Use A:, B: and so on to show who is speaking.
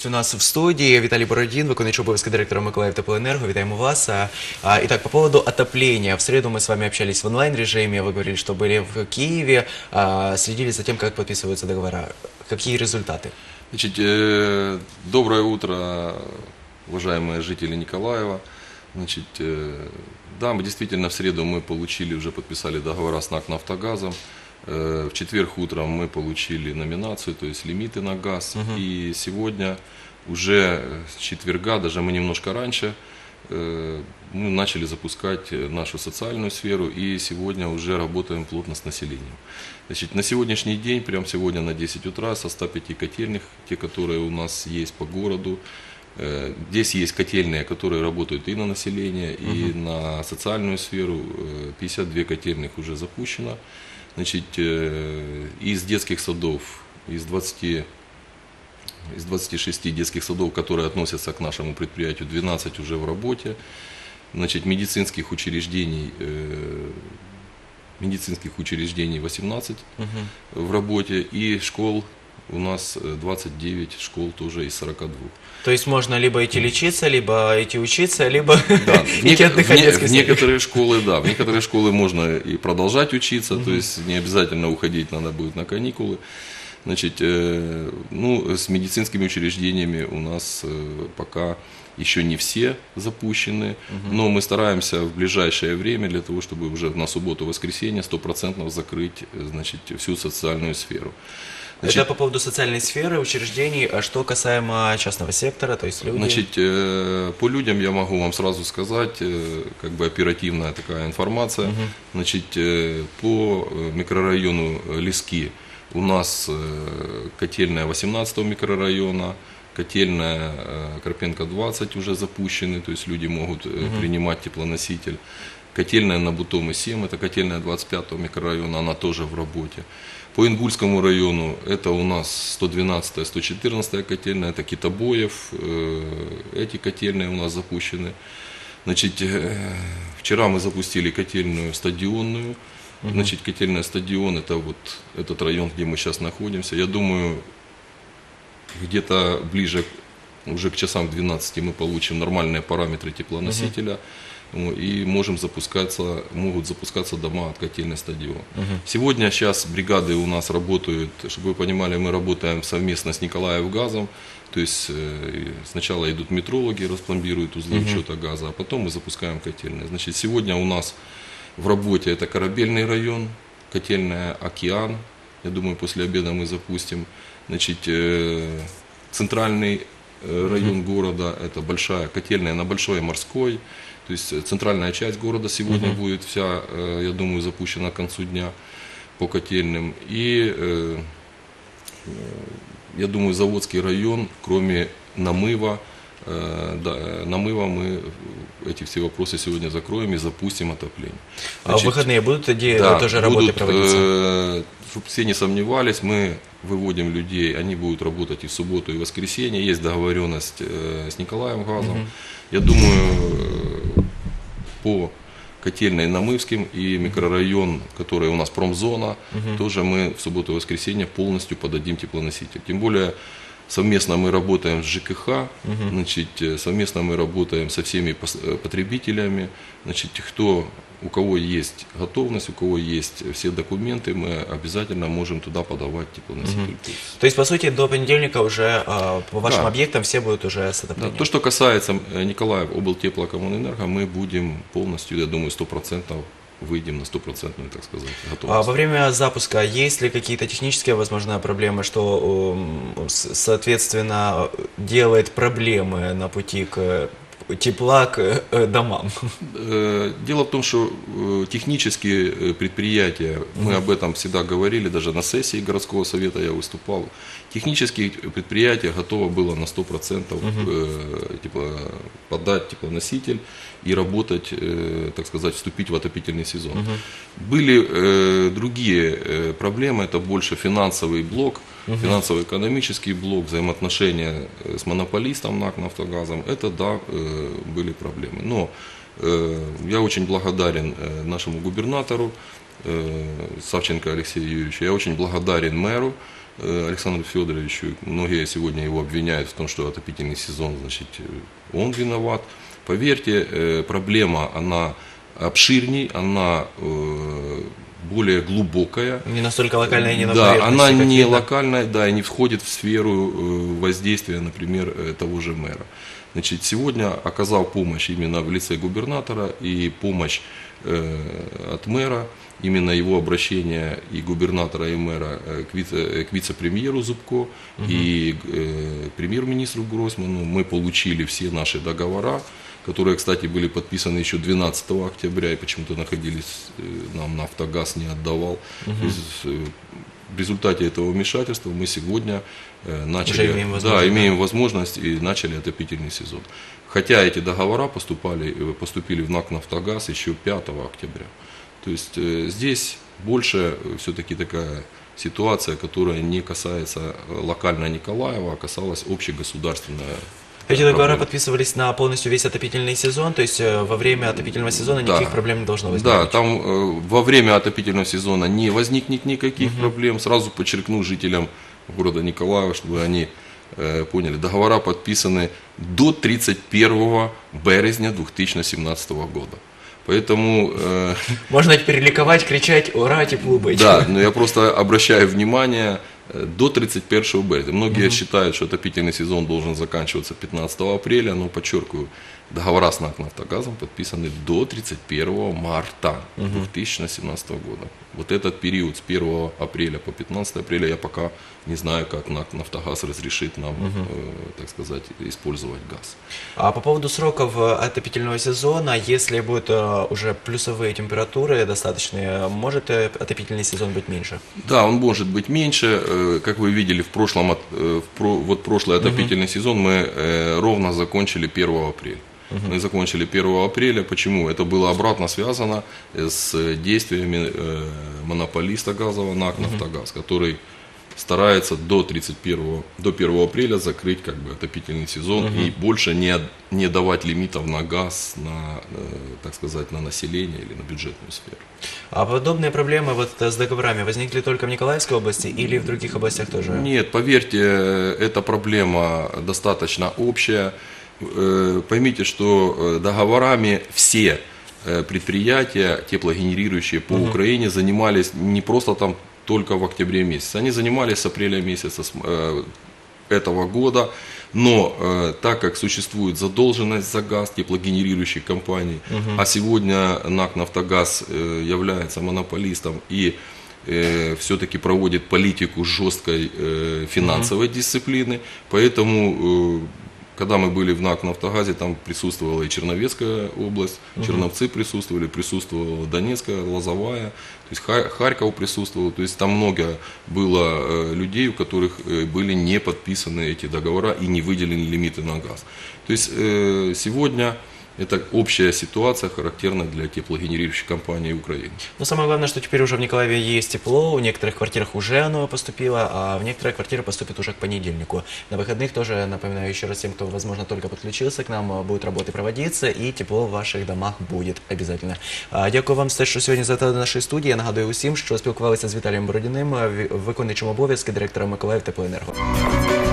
A: гість у нас в студії Віталій Бородін, виконуючий обов'язки директора Миколаївтеплоенерго. Витаем вас. Итак, по поводу отопления. В среду мы с вами общались в онлайн-режиме. Вы говорили, что были в Киеве, следили за тем, как подписываются договора. Какие результаты?
B: Значит, доброе утро, уважаемые жители Николаева. Значит, да, мы действительно в среду мы получили, уже подписали договора с НАК «Нафтогазом». В четверг утром мы получили номинацию, то есть лимиты на газ. И сегодня уже с четверга, даже мы немножко раньше, мы начали запускать нашу социальную сферу. И сегодня уже работаем плотно с населением. Значит, на сегодняшний день, прямо сегодня на 10 утра, со 105 котельных, те, которые у нас есть по городу, здесь есть котельные, которые работают и на население, и на социальную сферу. 52 котельных уже запущено. Значит, из детских садов, из 26 детских садов, которые относятся к нашему предприятию, 12 уже в работе. Значит, медицинских учреждений 18 в работе, и школ у нас 29 школ тоже из 42.
A: То есть можно либо идти лечиться, либо идти учиться, либо
B: Да,
A: идти отдыхать.
B: в некоторые школы, да, в некоторые школы можно и продолжать учиться, то есть не обязательно уходить, надо будет на каникулы. Значит, ну, с медицинскими учреждениями у нас пока еще не все запущены, но мы стараемся в ближайшее время для того, чтобы уже на субботу-воскресенье 100% закрыть, значит, всю социальную сферу. Значит,
A: Это по поводу социальной сферы, учреждений. А что касаемо частного сектора, то есть люди?
B: Значит, по людям я могу вам сразу сказать, как бы оперативная такая информация. Значит, по микрорайону Лески у нас котельная 18-го микрорайона, котельная Карпенко 20 уже запущены, то есть люди могут принимать теплоноситель. Котельная на Бутомы 7, это котельная 25-го микрорайона, она тоже в работе. По Ингульскому району это у нас 112-я, 114-я котельная, это Китобоев, эти котельные у нас запущены. Значит, вчера мы запустили котельную стадионную. Значит, котельная стадион, это вот этот район, где мы сейчас находимся. Я думаю, где-то ближе уже к часам 12 мы получим нормальные параметры теплоносителя. И могут запускаться дома от котельной стадиона. Сегодня сейчас бригады у нас работают, чтобы вы понимали, мы работаем совместно с Николаевгазом. То есть сначала идут метрологи, распломбируют узлы учета газа, а потом мы запускаем котельные. Значит, сегодня у нас в работе это Корабельный район, котельная «Океан». Я думаю, после обеда мы запустим. Значит, центральный район города, это большая котельная на Большой Морской. То есть центральная часть города сегодня будет вся, я думаю, запущена к концу дня по котельным. И, я думаю, Заводский район, кроме Намыва, Намыва мы эти все вопросы сегодня закроем и запустим отопление.
A: Значит, а в выходные будут тоже работы проводиться?
B: Чтобы все не сомневались, мы выводим людей, они будут работать и в субботу, и в воскресенье. Есть договоренность с Николаевгазом. Я думаю, по котельной Намывским и микрорайон, который у нас промзона, тоже мы в субботу и воскресенье полностью подадим теплоноситель. Тем более совместно мы работаем с ЖКХ, значит, совместно мы работаем со всеми потребителями. Значит, у кого есть готовность, у кого есть все документы, мы обязательно можем туда подавать теплоноситель.
A: То есть, по сути, до понедельника уже по вашим объектам все будут уже с отоплением?
B: Да, то, что касается Николаев облтеплокоммунэнерго, мы будем полностью, я думаю, 100% выйдем на 100%, так сказать, готовность.
A: Во время запуска есть ли какие-то технические, возможно, проблемы, что, соответственно, делает проблемы на пути к тепла к домам?
B: Дело в том, что технические предприятия, мы об этом всегда говорили, даже на сессии городского совета я выступал, технические предприятия готово было на 100% подать теплоноситель и работать, так сказать, вступить в отопительный сезон. Были другие проблемы, это больше финансовый блок, финансово-экономический блок, взаимоотношения с монополистом НАК «Нафтогазом», это, да, были проблемы. Но я очень благодарен нашему губернатору, Савченко Алексея Юрьевича. Я очень благодарен мэру Александру Федоровичу. Многие сегодня его обвиняют в том, что отопительный сезон, значит, он виноват. Поверьте, проблема, она обширней, она более глубокая.
A: Не настолько локальная и не на
B: Да,
A: поверхности,
B: она
A: как
B: не
A: видно.
B: локальная, да, и не входит в сферу воздействия, например, того же мэра. Значит, сегодня оказал помощь именно в лице губернатора и помощь от мэра, именно его обращение и губернатора, и мэра к вице-премьеру Зубко и премьер-министру Гройсману. Мы получили все наши договора, которые, кстати, были подписаны еще 12 октября и почему-то находились, нам «Нафтогаз» не отдавал. То есть, в результате этого вмешательства мы сегодня начали,
A: Уже имеем возможность,
B: имеем возможность и начали отопительный сезон. Хотя эти договора поступили в НАК «Нафтогаз» еще 5 октября. То есть здесь больше все-таки такая ситуация, которая не касается локально Николаева, а касалась общегосударственная.
A: Эти договора
B: проблема.
A: подписывались на полностью весь отопительный сезон, то есть во время отопительного сезона никаких проблем не должно возникнуть.
B: Да, там во время отопительного сезона не возникнет никаких проблем. Сразу подчеркну жителям города Николаева, чтобы они поняли, договора подписаны до 31 березня 2017 года. Поэтому...
A: Можно теперь ликовать, кричать «Ура, тепло быть!».
B: Да, но я просто обращаю внимание, до 31 березня. Многие считают, что отопительный сезон должен заканчиваться 15 апреля, но подчеркиваю, договора с НАК «Нафтогазом» подписаны до 31 марта 2017 года. Вот этот период с 1 апреля по 15 апреля я пока не знаю, как НАК «Нафтогаз» разрешит нам, так сказать, использовать газ.
A: А по поводу сроков отопительного сезона, если будут уже плюсовые температуры достаточные, может отопительный сезон быть меньше?
B: Да, он может быть меньше. Как вы видели, вот прошлый отопительный сезон мы ровно закончили 1 апреля. Мы закончили 1 апреля. Почему? Это было обратно связано с действиями монополиста газового НАК «Нафтогаз», который старается до 1 апреля закрыть как бы отопительный сезон и больше не давать лимитов на газ, так сказать, на население или на бюджетную сферу.
A: А подобные проблемы вот с договорами возникли только в Николаевской области или в других областях тоже?
B: Нет, поверьте, эта проблема достаточно общая. Поймите, что договорами все предприятия, теплогенерирующие по Украине, занимались не просто там только в октябре месяце. Они занимались с апреля месяца этого года, но так как существует задолженность за газ теплогенерирующих компаний, а сегодня НАК «Нафтогаз» является монополистом и все-таки проводит политику жесткой финансовой дисциплины, поэтому... Когда мы были в НАК «Нафтогазе», там присутствовала и Черновецкая область, Черновцы присутствовала Донецкая, Лозовая, то есть Харьков присутствовал, то есть там много было людей, у которых были не подписаны эти договора и не выделены лимиты на газ. То есть сегодня это общая ситуация, характерна для теплогенерирующих компаний Украины.
A: Но самое главное, что теперь уже в Николаеве есть тепло, в некоторых квартирах уже оно поступило, а в некоторые квартиры поступит уже к понедельнику. На выходных тоже, напоминаю еще раз тем, кто, возможно, только подключился к нам, будут работы проводиться, и тепло в ваших домах будет обязательно. Дякую вам за те, що сьогодні завітали до нашої студії. Я нагадую усім, що спілкувалися з Віталієм Бородіним, виконуючим обов'язки директора Миколаївтеплоенерго.